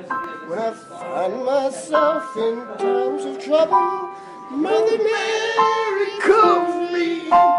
When I find myself in times of trouble, Mother Mary comes me.